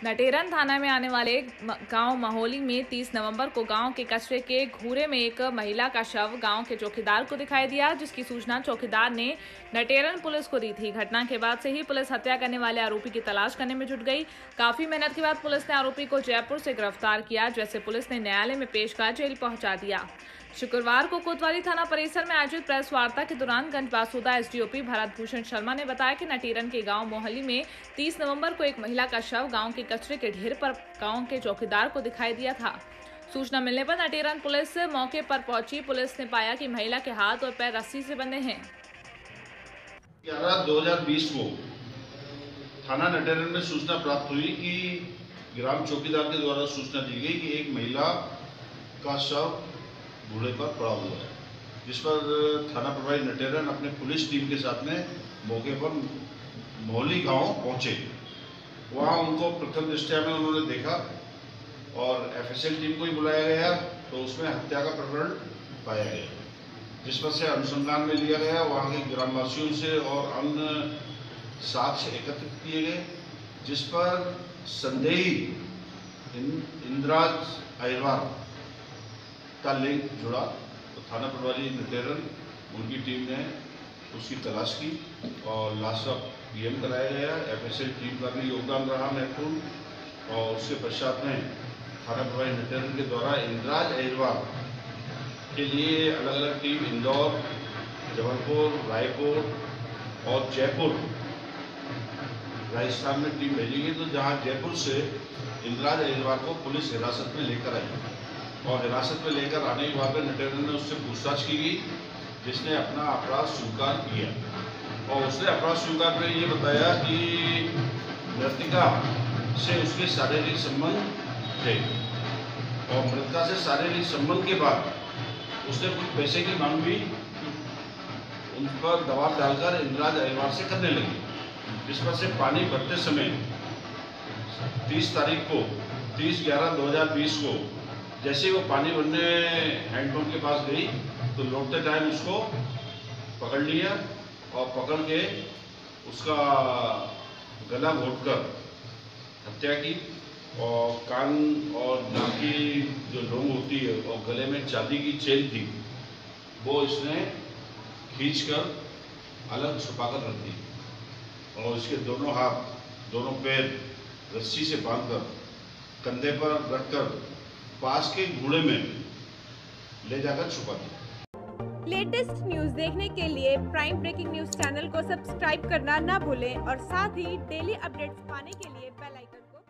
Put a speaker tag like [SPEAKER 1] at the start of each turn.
[SPEAKER 1] नटेरन थाना में आने वाले गांव महोली में 30 नवंबर को गांव के कचरे के घूरे में एक महिला का शव गांव के चौकीदार को दिखाई दिया, जिसकी सूचना चौकीदार ने नटेरन पुलिस को दी थी। घटना के बाद से ही पुलिस हत्या करने वाले आरोपी की तलाश करने में जुट गई। काफी मेहनत के बाद पुलिस ने आरोपी को जयपुर से गिरफ्तार किया, जैसे पुलिस ने न्यायालय में पेश कर जेल पहुंचा दिया। शुक्रवार को कोतवाली थाना परिसर में आयोजित प्रेस वार्ता के दौरान गंजबासुदा एसडीओपी भरत भूषण शर्मा ने बताया कि नटेरन के गांव मोहली में 30 नवंबर को एक महिला का शव गांव के कचरे के ढेर पर गांव के चौकीदार को दिखाई दिया था। सूचना मिलने पर नटेरन पुलिस मौके पर पहुंची। पुलिस ने पाया कि महिला के हाथ और पैर रस्सी से बंधे हैं।
[SPEAKER 2] 11/2020 को थाना नटेरन में सूचना प्राप्त हुई कि ग्राम चौकीदार के द्वारा सूचना दी गई कि एक महिला का शव घोड़े पर पड़ा हुआ है, जिस पर थाना प्रभारी नटेरन अपने पुलिस टीम के साथ में मौके पर मोहली गांव पहुंचे। वहां उनको प्रथम दृष्टया में उन्होंने देखा और एफएसएल टीम को ही बुलाया गया, तो उसमें हत्या का प्रकरण पाया गया, जिस पर से अनुसंधान में लिया गया। वहां के ग्रामवासियों से और अन्य साक्ष्य एकत्रित किए गए, जिस पर संदेही इंद्राज अहिरवार का लिंक जुड़ा। तो थाना प्रभारी नटेरन उनकी टीम ने उसकी तलाश की और लाश का पीएम कराया गया। एफएसएल टीम का भी योगदान रहा महत्वपूर्ण। और उसके पश्चात में थाना प्रभारी नटेरन के द्वारा इंद्राज अहिरवार के लिए अलग अलग टीम इंदौर, जबलपुर, रायपुर और जयपुर राजस्थान में टीम भेजी गई। तो जहां जयपुर से इंद्राज अहिरवार को पुलिस हिरासत में लेकर आई और हिरासत में लेकर आने के बाद नटेरन ने उससे पूछताछ की गई, जिसने अपना अपराध स्वीकार किया। और उसने अपराध स्वीकार में ये बताया कि मृतिका से उसके शारीरिक संबंध थे और मृतिका से शारीरिक संबंध के बाद उसने कुछ पैसे की मांग भी उन पर दबाव डालकर इंद्राज अहिरवार से करने लगी, जिस पर से पानी भरते समय 30/11/2020 को जैसे वो पानी भरने हैंडपंप के पास गई तो लौटते टाइम उसको पकड़ लिया और पकड़ के उसका गला घोंटकर हत्या की। और कान और नाक की जो लोंग होती है और गले में चांदी की चेन थी, वो इसने खींचकर अलग छुपाकर रख दी और इसके दोनों हाथ, दोनों पैर रस्सी से बांधकर कंधे पर रखकर पास के घूड़े में ले जाकर छुपा दिया।
[SPEAKER 3] लेटेस्ट न्यूज देखने के लिए प्राइम ब्रेकिंग न्यूज चैनल को सब्सक्राइब करना ना भूलें और साथ ही डेली अपडेट्स पाने के लिए बेल आइकन को